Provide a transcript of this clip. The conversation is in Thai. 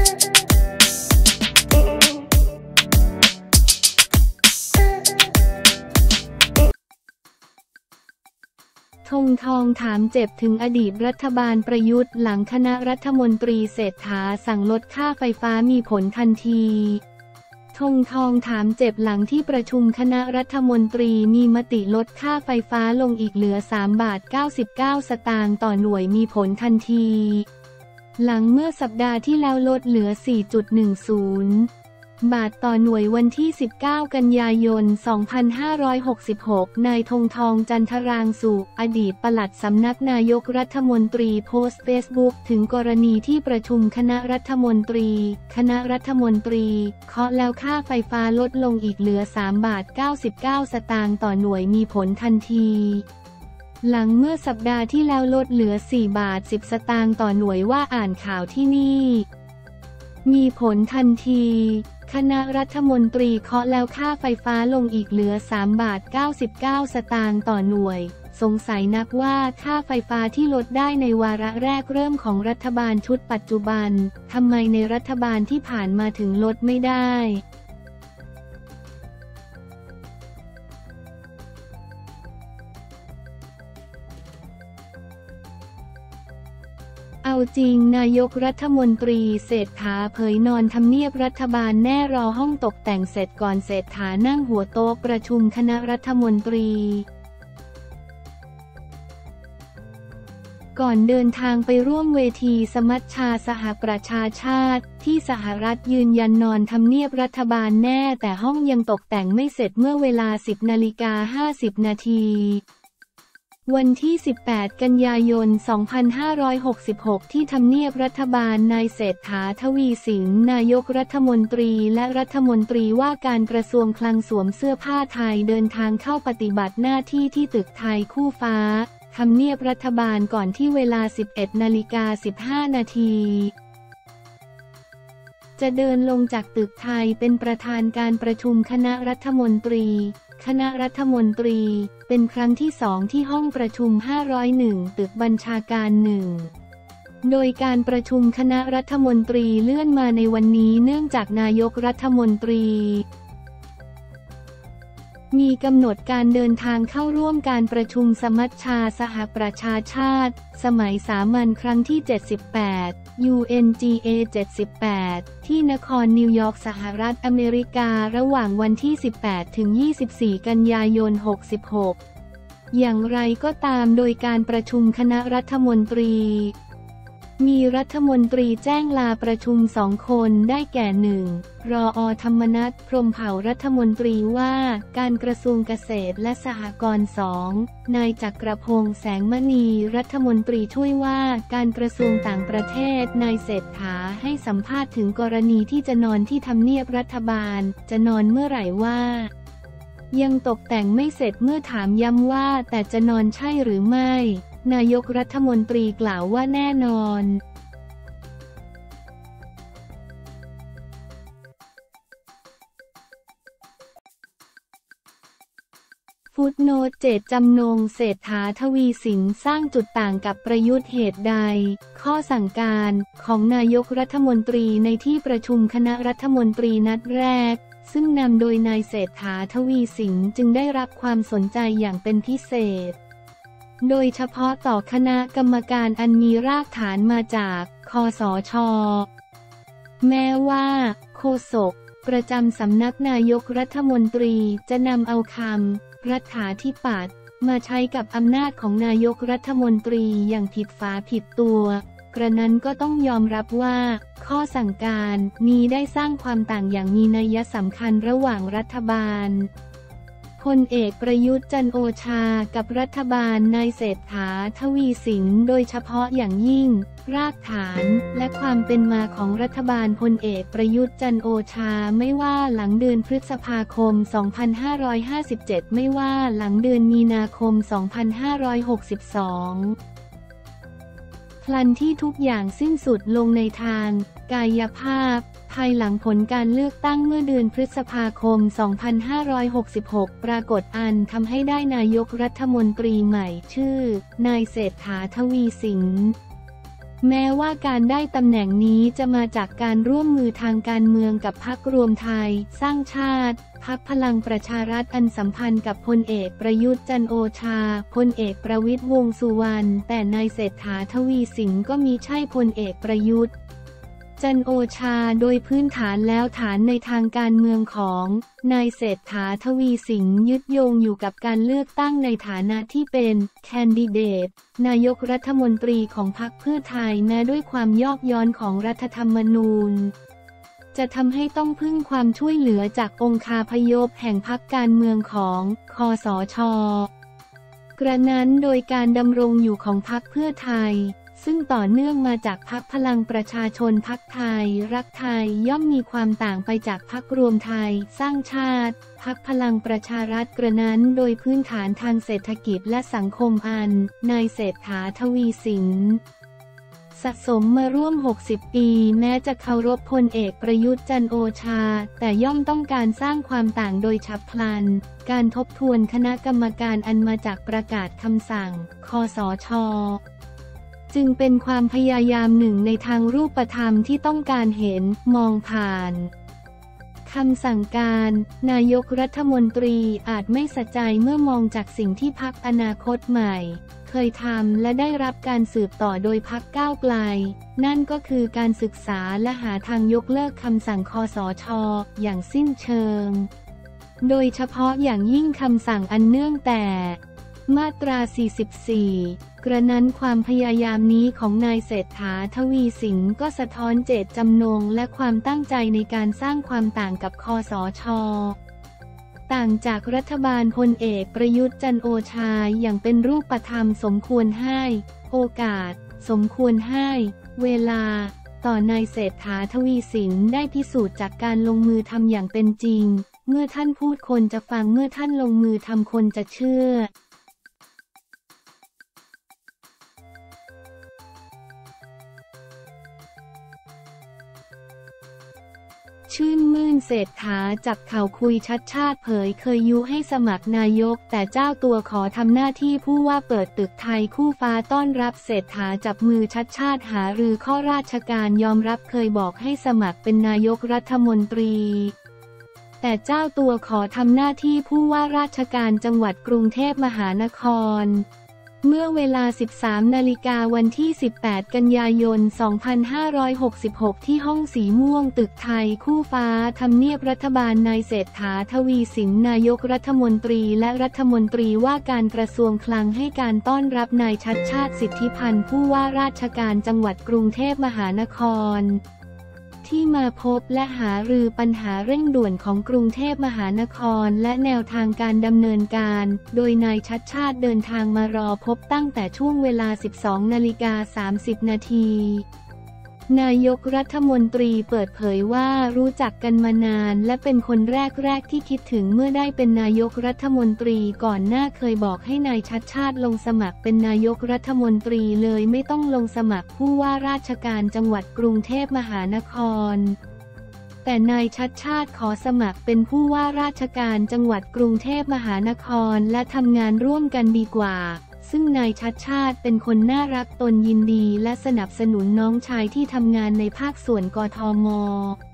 ธงทองถามเจ็บถึงอดีตรัฐบาลประยุทธ์หลังคณะรัฐมนตรีเศรษฐาสั่งลดค่าไฟฟ้ามีผลทันทีธงทองถามเจ็บหลังที่ประชุมคณะรัฐมนตรีมีมติลดค่าไฟฟ้าลงอีกเหลือ3.99 บาทต่อหน่วยมีผลทันทีหลังเมื่อสัปดาห์ที่แล้วลดเหลือ 4.10 บาทต่อหน่วยวันที่ 19 กันยายน 2566 นายธงทองจันทรางสุขอดีตปลัดสำนักนายกรัฐมนตรีโพสต์เฟซบุ๊กถึงกรณีที่ประชุมคณะรัฐมนตรีเคาะแล้วค่าไฟฟ้าลดลงอีกเหลือ3.99 บาทต่อหน่วยมีผลทันทีหลังเมื่อสัปดาห์ที่แล้วลดเหลือ4.10 บาทต่อหน่วยว่าอ่านข่าวที่นี่มีผลทันทีคณะรัฐมนตรีเคาะแล้วค่าไฟฟ้าลงอีกเหลือ3.99 บาทต่อหน่วยสงสัยนักว่าค่าไฟฟ้าที่ลดได้ในวาระแรกเริ่มของรัฐบาลชุดปัจจุบันทำไมในรัฐบาลที่ผ่านมาถึงลดไม่ได้เอาจริงนายกรัฐมนตรีเศรษฐาเผยนอนทำเนียบรัฐบาลแน่รอห้องตกแต่งเสร็จก่อนเศรษฐานั่งหัวโต๊ะประชุมคณะรัฐมนตรีก่อนเดินทางไปร่วมเวทีสมัชชาสหประชาชาติที่สหรัฐยืนยันนอนทำเนียบรัฐบาลแน่แต่ห้องยังตกแต่งไม่เสร็จเมื่อเวลา 10:50 นาทีวันที่ 18 กันยายน 2566 ที่ทำเนียบรัฐบาลนายเศรษฐา ทวีสินนายกรัฐมนตรีและรัฐมนตรีว่าการกระทรวงคลังสวมเสื้อผ้าไทยเดินทางเข้าปฏิบัติหน้าที่ที่ตึกไทยคู่ฟ้าทำเนียบรัฐบาลก่อนที่เวลา 11:15 นาทีจะเดินลงจากตึกไทยเป็นประธานการประชุมคณะรัฐมนตรีเป็นครั้งที่2ที่ห้องประชุม501ตึกบัญชาการ1โดยการประชุมคณะรัฐมนตรีเลื่อนมาในวันนี้เนื่องจากนายกรัฐมนตรีมีกำหนดการเดินทางเข้าร่วมการประชุมสมัชชาสหประชาชาติสมัยสามัญครั้งที่ 78 UNGA 78 ที่นครนิวยอร์กสหรัฐอเมริการะหว่างวันที่ 18 ถึง 24 กันยายน 66 อย่างไรก็ตามโดยการประชุมคณะรัฐมนตรีมีรัฐมนตรีแจ้งลาประชุม2 คนได้แก่ 1. รอ.ธรรมนัส พรหมเผ่ารัฐมนตรีว่าการกระทรวงเกษตรและสหกรณ์ 2. นายจักรพงษ์ แสงมณีรัฐมนตรีช่วยว่าการกระทรวงต่างประเทศนายเศรษฐาให้สัมภาษณ์ถึงกรณีที่จะนอนที่ทำเนียบรัฐบาลจะนอนเมื่อไหร่ว่ายังตกแต่งไม่เสร็จเมื่อถามย้ำว่าแต่จะนอนใช่หรือไม่นายกรัฐมนตรีกล่าวว่าแน่นอนฟุตโนต เจตจำนงเศรษฐา ทวีสินสร้างจุดต่างกับประยุทธ์เหตุใดข้อสั่งการของนายกรัฐมนตรีในที่ประชุมคณะรัฐมนตรีนัดแรกซึ่งนำโดยนายเศรษฐา ทวีสินจึงได้รับความสนใจอย่างเป็นพิเศษโดยเฉพาะต่อคณะกรรมการอันมีรากฐานมาจากคสช.แม้ว่าโฆษกประจำสำนักนายกรัฐมนตรีจะนำเอาคำรัฐาธิปัตย์มาใช้กับอำนาจของนายกรัฐมนตรีอย่างผิดฝาผิดตัวกระนั้นก็ต้องยอมรับว่าข้อสั่งการนี้ได้สร้างความต่างอย่างมีนัยสำคัญระหว่างรัฐบาลพลเอกประยุทธ์จันทร์โอชากับรัฐบาลนายเศรษฐา ทวีสินโดยเฉพาะอย่างยิ่งรากฐานและความเป็นมาของรัฐบาลพลเอกประยุทธ์จันทร์โอชาไม่ว่าหลังเดือนพฤษภาคม 2557 ไม่ว่าหลังเดือนมีนาคม 2562 พลันที่ทุกอย่างสิ้นสุดลงในทางกายภาพภายหลังผลการเลือกตั้งเมื่อเดือนพฤษภาคม 2566 ปรากฏอันทำให้ได้นายกรัฐมนตรีใหม่ชื่อนายเศรษฐา ทวีสินแม้ว่าการได้ตำแหน่งนี้จะมาจากการร่วมมือทางการเมืองกับพรรครวมไทยสร้างชาติพรรคพลังประชารัฐอันสัมพันธ์กับพลเอกประยุทธ์จันทร์โอชาพลเอกประวิตรวงษ์สุวรรณแต่นายเศรษฐาทวีสินก็มิใช่พลเอกประยุทธ์จันทร์โอชาโดยพื้นฐานแล้วฐานในทางการเมืองของนายเศรษฐาทวีสินยึดโยงอยู่กับการเลือกตั้งในฐานะที่เป็นแคนดิเดตนายกรัฐมนตรีของพรรคเพื่อไทยแม้ด้วยความยอกย้อนของรัฐธรรมนูญจะทำให้ต้องพึ่งความช่วยเหลือจากองคาพยพแห่งพรรคการเมืองของคสช.กระนั้นโดยการดำรงอยู่ของพรรคเพื่อไทยซึ่งต่อเนื่องมาจากพรรคพลังประชาชนพรรคไทยรักไทยย่อมมีความต่างไปจากพรรครวมไทยสร้างชาติพรรคพลังประชารัฐกระนั้นโดยพื้นฐานทางเศรษฐกิจและสังคมอันนายเศรษฐาทวีสินสะสมมาร่วม60 ปีแม้จะเคารพพลเอกประยุทธ์จันทร์โอชาแต่ย่อมต้องการสร้างความต่างโดยฉับพลันการทบทวนคณะกรรมการอันมาจากประกาศคำสั่งคสช.จึงเป็นความพยายามหนึ่งในทางรูปธรรมที่ต้องการเห็นมองผ่านคำสั่งการนายกรัฐมนตรีอาจไม่สะใจเมื่อมองจากสิ่งที่พรรคอนาคตใหม่เคยทำและได้รับการสืบต่อโดยพรรคก้าวไกลนั่นก็คือการศึกษาและหาทางยกเลิกคำสั่งคสช.อย่างสิ้นเชิงโดยเฉพาะอย่างยิ่งคำสั่งอันเนื่องแต่มาตรา 44 กระนั้นความพยายามนี้ของนายเศรษฐาทวีสินก็สะท้อนเจตจำนงและความตั้งใจในการสร้างความต่างกับคสช.ต่างจากรัฐบาลพลเอกประยุทธ์จันทร์โอชาอย่างเป็นรูปธรรมสมควรให้โอกาสสมควรให้เวลาต่อนายเศรษฐาทวีสินได้พิสูจน์จากการลงมือทำอย่างเป็นจริงเมื่อท่านพูดคนจะฟังเมื่อท่านลงมือทำคนจะเชื่อชื่นมื่นเศรษฐาจับเข่าคุยชัดชาติเผยเคยยุให้สมัครนายกแต่เจ้าตัวขอทำหน้าที่ผู้ว่าเปิดตึกไทยคู่ฟ้าต้อนรับเศรษฐาจับมือชัดชาติหารือข้อราชการยอมรับเคยบอกให้สมัครเป็นนายกรัฐมนตรีแต่เจ้าตัวขอทำหน้าที่ผู้ว่าราชการจังหวัดกรุงเทพมหานครเมื่อเวลา 13 นาฬิกาวันที่ 18 กันยายน 2566 ที่ห้องสีม่วงตึกไทยคู่ฟ้าทำเนียบรัฐบาลนายเศรษฐาทวีสินนายกรัฐมนตรีและรัฐมนตรีว่าการกระทรวงคลังให้การต้อนรับนายชัชชาติสิทธิพันธ์ผู้ว่าราชการจังหวัดกรุงเทพมหานครที่มาพบและหารือปัญหาเร่งด่วนของกรุงเทพมหานครและแนวทางการดำเนินการโดยนายชัชชาติเดินทางมารอพบตั้งแต่ช่วงเวลา 12:30 นาทีนายกรัฐมนตรีเปิดเผยว่ารู้จักกันมานานและเป็นคนแรกที่คิดถึงเมื่อได้เป็นนายกรัฐมนตรีก่อนหน้าเคยบอกให้นายชัชชาติลงสมัครเป็นนายกรัฐมนตรีเลยไม่ต้องลงสมัครผู้ว่าราชการจังหวัดกรุงเทพมหานครแต่นายชัชชาติขอสมัครเป็นผู้ว่าราชการจังหวัดกรุงเทพมหานครและทำงานร่วมกันดีกว่าซึ่งนายชัชชาติเป็นคนน่ารักตนยินดีและสนับสนุนน้องชายที่ทำงานในภาคส่วนกทม